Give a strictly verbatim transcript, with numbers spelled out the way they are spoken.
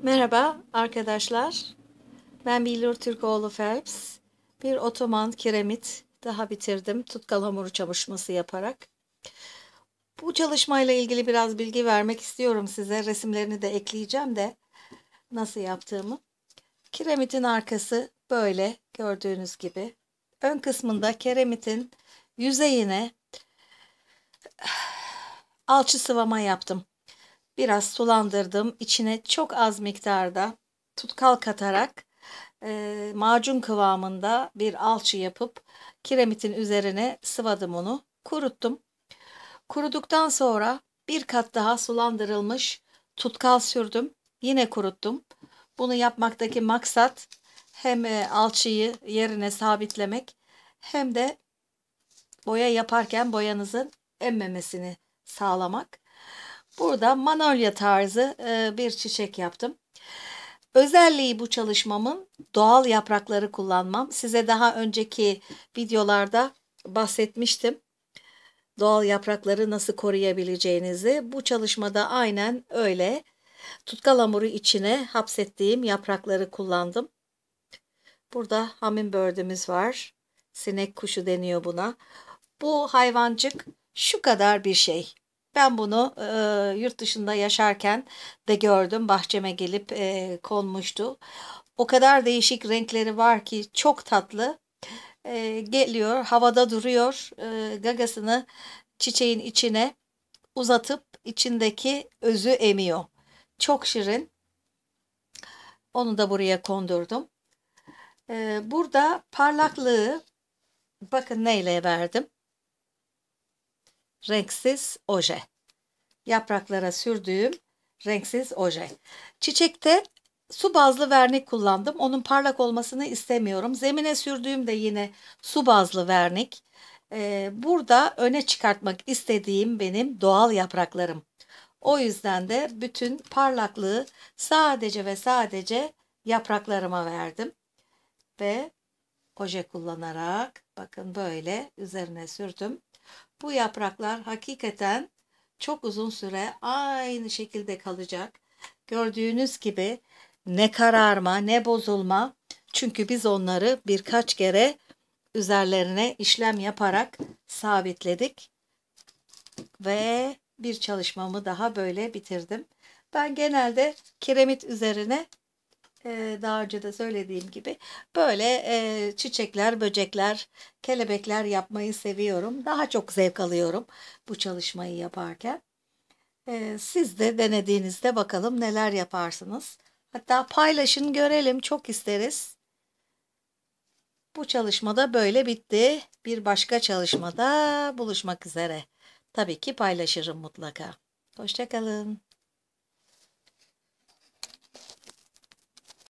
Merhaba arkadaşlar. Ben Billur Türkoğlu Phelps. Bir Otoman kiremit daha bitirdim. Tutkal hamuru çalışması yaparak. Bu çalışmayla ilgili biraz bilgi vermek istiyorum size. Resimlerini de ekleyeceğim de nasıl yaptığımı. Kiremitin arkası böyle gördüğünüz gibi. Ön kısmında kiremitin yüzeyine alçı sıvama yaptım. Biraz sulandırdım. İçine çok az miktarda tutkal katarak e, macun kıvamında bir alçı yapıp kiremitin üzerine sıvadım onu. Kuruttum. Kuruduktan sonra bir kat daha sulandırılmış tutkal sürdüm. Yine kuruttum. Bunu yapmaktaki maksat hem e, alçıyı yerine sabitlemek hem de boya yaparken boyanızın emmemesini sağlamak. Burada manolya tarzı e, bir çiçek yaptım. Özelliği bu çalışmamın doğal yaprakları kullanmam. Size daha önceki videolarda bahsetmiştim. Doğal yaprakları nasıl koruyabileceğinizi. Bu çalışmada aynen öyle. Tutkal hamuru içine hapsettiğim yaprakları kullandım. Burada hummingbird'imiz var. Sinek kuşu deniyor buna. Bu hayvancık şu kadar bir şey. Ben bunu e, yurt dışında yaşarken de gördüm. Bahçeme gelip e, konmuştu. O kadar değişik renkleri var ki çok tatlı. E, geliyor, havada duruyor. E, gagasını çiçeğin içine uzatıp içindeki özü emiyor. Çok şirin. Onu da buraya kondurdum. E, burada parlaklığı bakın neyle verdim. Renksiz oje. Yapraklara sürdüğüm renksiz oje. Çiçekte su bazlı vernik kullandım. Onun parlak olmasını istemiyorum. Zemine sürdüğüm de yine su bazlı vernik. Ee, burada öne çıkartmak istediğim benim doğal yapraklarım. O yüzden de bütün parlaklığı sadece ve sadece yapraklarıma verdim. Ve oje kullanarak bakın böyle üzerine sürdüm. Bu yapraklar hakikaten çok uzun süre aynı şekilde kalacak. Gördüğünüz gibi ne kararma ne bozulma. Çünkü biz onları birkaç kere üzerlerine işlem yaparak sabitledik. Ve bir çalışmamı daha böyle bitirdim. Ben genelde kiremit üzerine daha önce de söylediğim gibi böyle e, çiçekler, böcekler, kelebekler yapmayı seviyorum. Daha çok zevk alıyorum bu çalışmayı yaparken. E, siz de denediğinizde bakalım neler yaparsınız. Hatta paylaşın görelim, çok isteriz. Bu çalışmada böyle bitti. Bir başka çalışmada buluşmak üzere. Tabii ki paylaşırım mutlaka. Hoşça kalın.